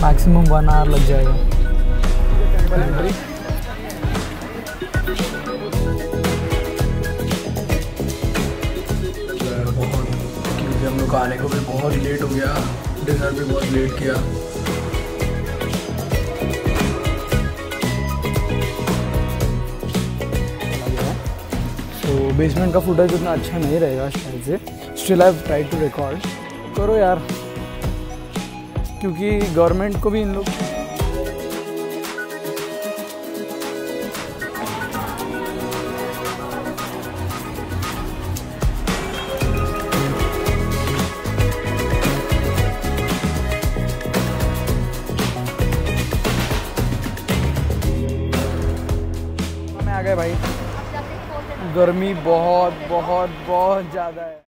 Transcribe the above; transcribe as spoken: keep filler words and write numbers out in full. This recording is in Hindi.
मैक्सिमम वन आवर लग जाएगा। बहुत क्योंकि हम लोग आने को भी बहुत लेट हो गया, डिनर भी बहुत लेट किया। तो बेसमेंट का फुटेज उतना अच्छा नहीं रहेगा शायद से, still I try to record. करो यार, क्योंकि गवर्नमेंट को भी इन लोग आ गए भाई। गर्मी बहुत बहुत बहुत ज़्यादा है।